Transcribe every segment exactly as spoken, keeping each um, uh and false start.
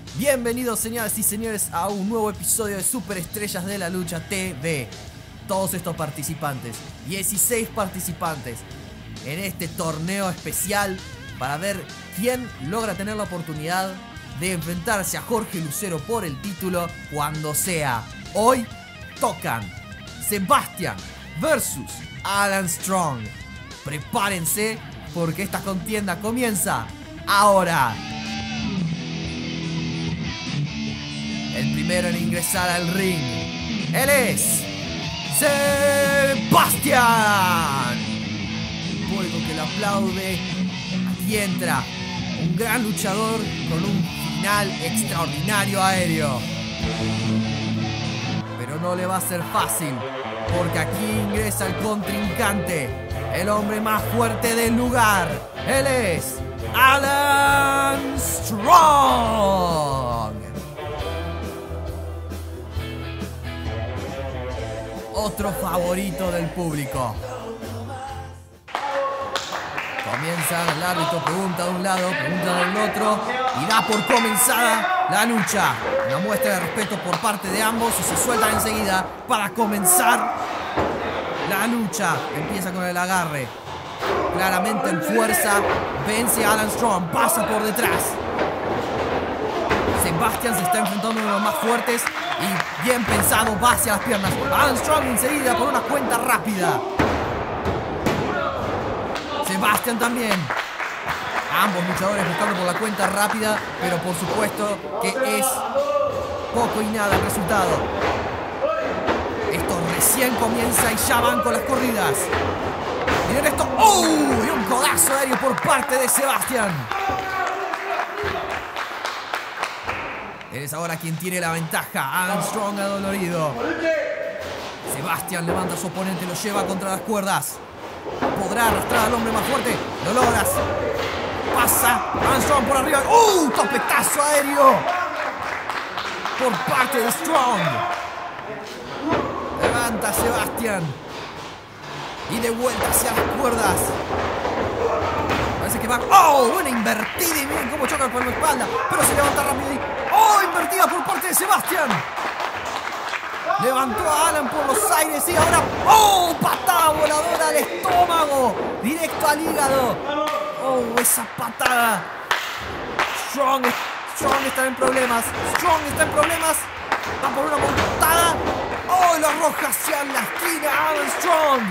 Bienvenidos, señoras y señores, a un nuevo episodio de Superestrellas de la Lucha T V. Todos estos participantes, dieciséis participantes en este torneo especial para ver quién logra tener la oportunidad de enfrentarse a Jorge Lucero por el título cuando sea. Hoy tocan Sebastián versus Alan Strong. Prepárense porque esta contienda comienza ahora. El primero en ingresar al ring, él es Sebastián. Público que lo aplaude. Aquí entra un gran luchador con un final extraordinario aéreo. Pero no le va a ser fácil, porque aquí ingresa el contrincante, el hombre más fuerte del lugar. Él es Alan Strong. Otro favorito del público. Comienza, el árbitro pregunta de un lado, pregunta del otro y da por comenzada la lucha. Una muestra de respeto por parte de ambos y se sueltan enseguida para comenzar la lucha. Empieza con el agarre. Claramente en fuerza vence a Alan Strong, pasa por detrás. Sebastián se está enfrentando a uno de los más fuertes y bien pensado va hacia las piernas. Alan Strong enseguida por una cuenta rápida. Sebastián también. Ambos luchadores buscando por la cuenta rápida, pero por supuesto que es poco y nada el resultado. Esto recién comienza y ya van con las corridas. Miren esto. ¡Oh! Y un codazo aéreo por parte de Sebastián. Él es ahora quien tiene la ventaja. Alan Strong adolorido. Sebastián levanta a su oponente y lo lleva contra las cuerdas. Podrá arrastrar al hombre más fuerte. Lo logras. Pasa Alan Strong por arriba. ¡Uh! Topetazo aéreo por parte de Strong. Levanta a Sebastián y de vuelta hacia las cuerdas. Parece que va. ¡Oh! Buena invertida y miren cómo choca por la espalda. Pero se levanta rápido y... ¡Oh! Invertida por parte de Sebastián. Levantó a Alan por los aires y ahora... ¡Oh! Patada voladora al estómago. Directo al hígado. ¡Oh! Esa patada. Strong, Strong está en problemas. Strong está en problemas. Va por una montada. ¡Oh! Lo arroja hacia la esquina Alan Strong.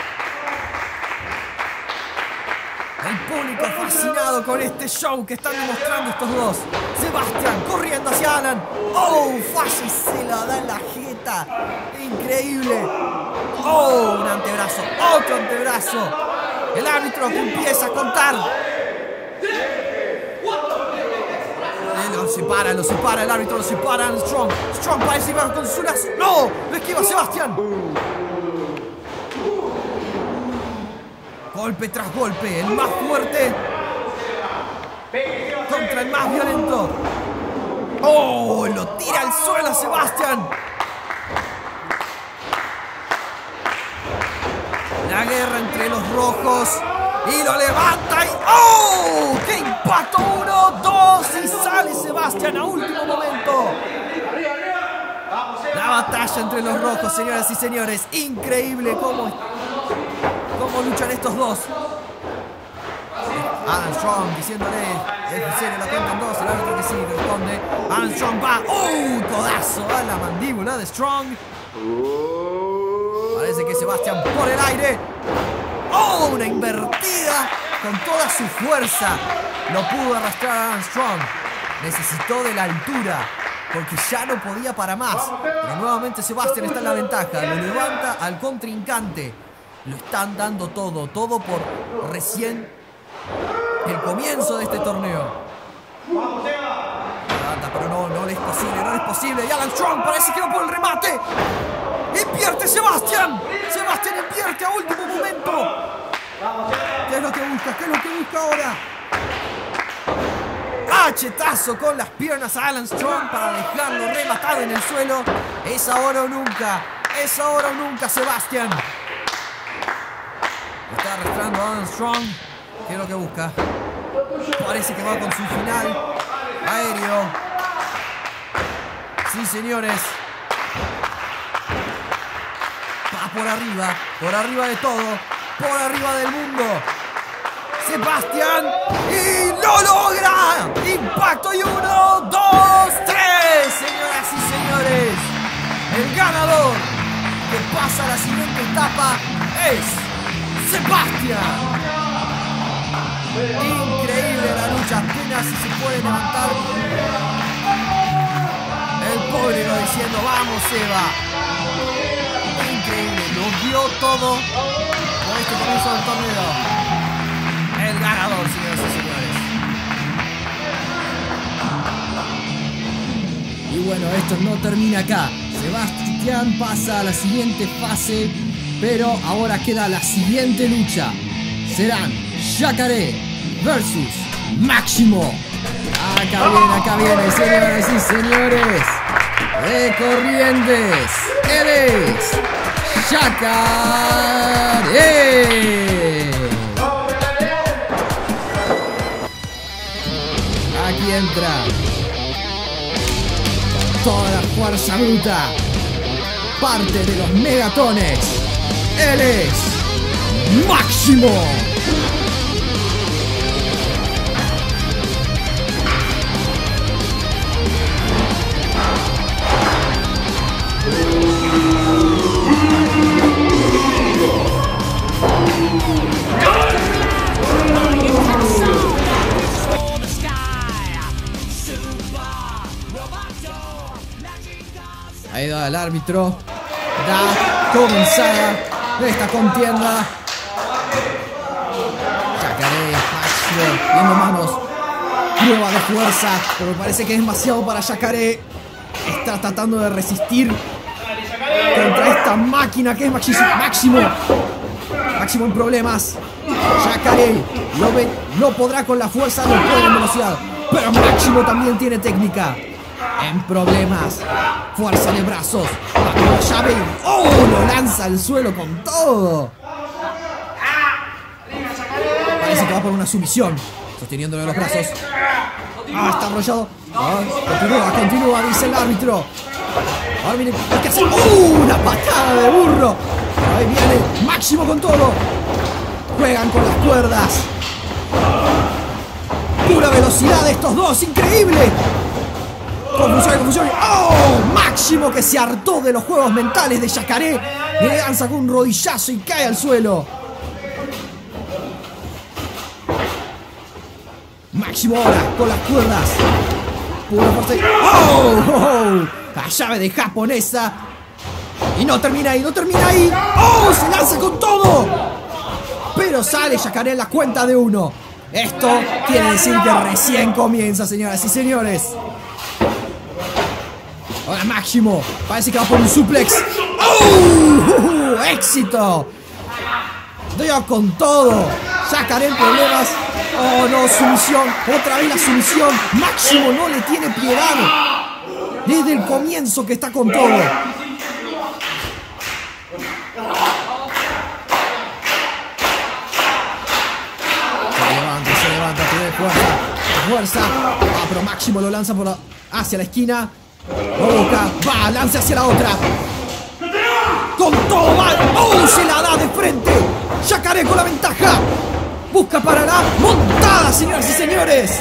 El público fascinado con este show que están demostrando estos dos. Sebastián corriendo hacia Alan. ¡Oh! Falla y se la da en la jeta. Increíble. ¡Oh! Un antebrazo. Otro antebrazo. El árbitro que empieza a contar. Eh, lo separa, lo separa. El árbitro lo separa. Strong. Strong parece que va con su lazo. ¡No! Lo esquiva Sebastián. Golpe tras golpe, el más fuerte contra el más violento. ¡Oh! Lo tira al suelo a Sebastián. La guerra entre los rojos. Y lo levanta y... ¡Oh! ¡Qué impacto! Uno, dos y sale Sebastián a último momento. La batalla entre los rojos, señoras y señores. Increíble cómo... ¿Cómo luchan estos dos? Alan Strong diciéndole, es en serio, la cuenta en dos, el árbitro que sí responde. Alan Strong va, ¡uh! Codazo a la mandíbula de Strong. Parece que Sebastián por el aire. ¡Oh! Una invertida con toda su fuerza. Lo pudo arrastrar a Alan Strong. Necesitó de la altura, porque ya no podía para más. Pero nuevamente Sebastián está en la ventaja. Lo levanta al contrincante. Lo están dando todo, todo por recién el comienzo de este torneo. Levanta, pero no, no es posible, no es posible. Y Alan Strong parece que va por el remate. Invierte Sebastián. Sebastián invierte a último momento. ¿Qué es lo que busca? ¿Qué es lo que busca ahora? Cachetazo con las piernas a Alan Strong para dejarlo rematado en el suelo. Es ahora o nunca. Es ahora o nunca, Sebastián. Está arrastrando a Alan Strong. ¿Qué es lo que busca? Parece que va con su final aéreo. Sí, señores. Va por arriba, por arriba de todo, por arriba del mundo. Sebastián y lo logra. Impacto y uno, dos, tres. Señoras y señores, el ganador que pasa a la siguiente etapa es Sebastián. Increíble la lucha, apenas si se puede levantar. El público diciendo, vamos Seba. Increíble, lo vio todo con este comienzo del torneo. El ganador, señoras y señores. Y bueno, esto no termina acá. Sebastián pasa a la siguiente fase, pero ahora queda la siguiente lucha. Serán Yacaré versus Máximo. Acá viene, acá viene, señoras y señores. De Corrientes, él es Yacaré. Aquí entra toda la fuerza bruta, parte de los megatones. Él es Máximo. Ahí va el árbitro. Da comenzada esta contienda. Yacaré, Máximo, viendo manos. Prueba de fuerza, pero parece que es demasiado para Yacaré. Está tratando de resistir contra esta máquina que es Máximo. Máximo en problemas. Yacaré lo ve, no podrá con la fuerza, no puede en velocidad. Pero Máximo también tiene técnica. En problemas. Fuerza de brazos. La llave. ¡Oh! Lo lanza al suelo con todo. Parece que va por una sumisión. Sosteniéndolo de los brazos. Ah, está enrollado. Ah, continúa, continúa, dice el árbitro. Ahora viene. ¿Qué hace? ¡Uh! Una patada de burro. Ahí viene Máximo con todo. Juegan con las cuerdas. Pura velocidad de estos dos. Increíble. Confusión, confusión. ¡Oh! Máximo que se hartó de los juegos mentales de Yacaré. Y le lanza con un rodillazo y cae al suelo. Máximo ahora con las cuerdas. Pura fuerza. ¡Oh! ¡Oh! La llave de japonesa. Y no termina ahí, no termina ahí. ¡Oh! Se lanza con todo. Pero sale Yacaré en la cuenta de uno. Esto quiere decir que recién comienza, señoras y señores. Ahora Máximo, parece que va por un suplex. ¡Oh! ¡Éxito! Dio con todo. Yacaré en problemas. ¡Oh no! Sumisión. Otra vez la sumisión. Máximo no le tiene piedad. Desde el comienzo que está con todo. Se levanta, se levanta, tiene fuerza. Fuerza. Ah, pero Máximo lo lanza por la, hacia la esquina. Lo busca, va, lanza hacia la otra. Con todo va. ¡Oh! Se la da de frente. Yacaré con la ventaja. Busca para la montada, señoras y señores.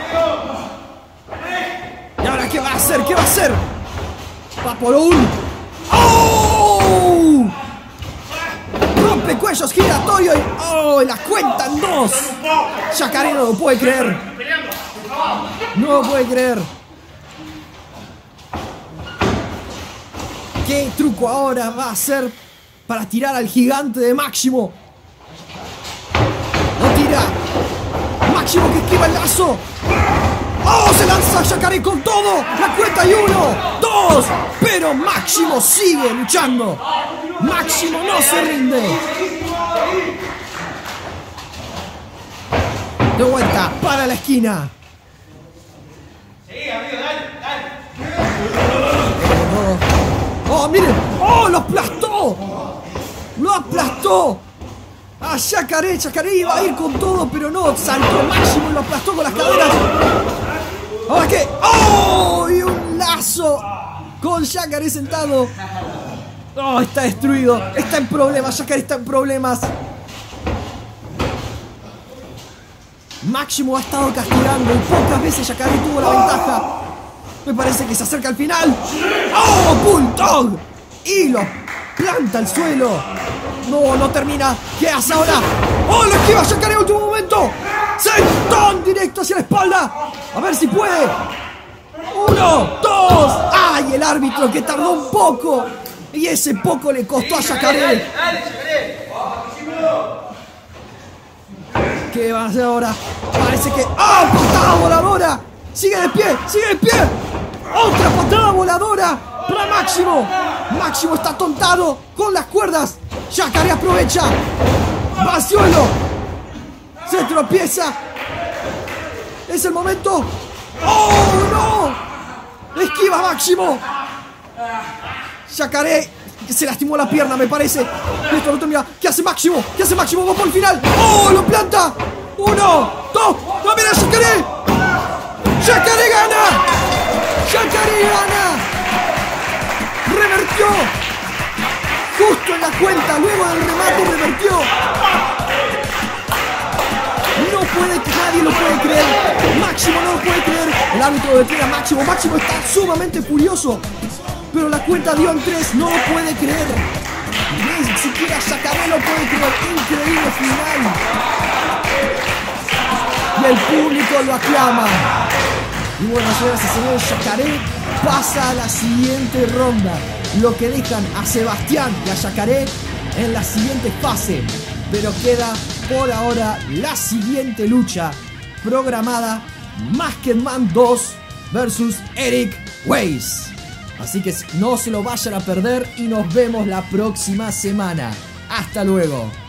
¿Y ahora qué va a hacer? ¿Qué va a hacer? Va por un. ¡Oh! Rompe cuellos giratorio y. ¡Oh! La cuenta en dos. Yacaré no lo puede creer. No lo puede creer. ¿Qué truco ahora va a hacer para tirar al gigante de Máximo? Lo tira. Máximo que esquiva el lazo. ¡Oh! Se lanza Yacaré con todo. La cuenta y uno, dos. Pero Máximo sigue luchando. Máximo no se rinde. De vuelta para la esquina. ¡Oh, miren! ¡Oh, lo aplastó! ¡Lo aplastó! ¡Ah, Yacaré! Yacaré iba a ir con todo, pero no. Saltó Máximo y lo aplastó con las caderas. ¿Ahora qué? ¡Oh! Y un lazo Yacaré sentado. Oh, está destruido. Está en problemas. Yacaré está en problemas. Máximo ha estado castigando y pocas veces Yacaré tuvo la ventaja. Me parece que se acerca al final. ¡Oh! Bulldog. Y lo planta al suelo. No, no termina. ¿Qué hace ahora? ¡Oh! Lo esquiva Yacaré en último momento. Sentón directo hacia la espalda. A ver si puede. Uno, dos. ¡Ay! El árbitro que tardó un poco. Y ese poco le costó a Yacaré. ¿Qué va a hacer ahora? Parece que... ¡Ah! ¡Oh! ¡Patada voladora! ¡Sigue de pie! ¡Sigue de pie! ¡Otra patada voladora para Máximo! Máximo está tontado con las cuerdas. Yacaré aprovecha. Va al suelo. Se tropieza. Es el momento. ¡Oh, no! Esquiva Máximo. Yacaré se lastimó la pierna, me parece. Esto no termina. ¿Qué hace Máximo? ¿Qué hace Máximo? Va por el final. ¡Oh! ¡Lo planta! ¡Uno! ¡Dos! ¡No, mira Yacaré! ¡Yacaré gana! ¡Yacaré gana! ¡Revertió! Justo en la cuenta, luego del remate revertió. No puede, nadie lo puede creer. Máximo no lo puede creer. El árbitro detiene a Máximo. Máximo está sumamente furioso. Pero la cuenta dio en tres, no lo puede creer. Ni siquiera Yacaré lo puede creer. Increíble final. Y el público lo aclama. Y bueno, señoras y señores, Yacaré pasa a la siguiente ronda. Lo que dejan a Sebastián y a Yacaré en la siguiente fase. Pero queda por ahora la siguiente lucha programada: Masked Man dos versus Eric Weiss. Así que no se lo vayan a perder y nos vemos la próxima semana. Hasta luego.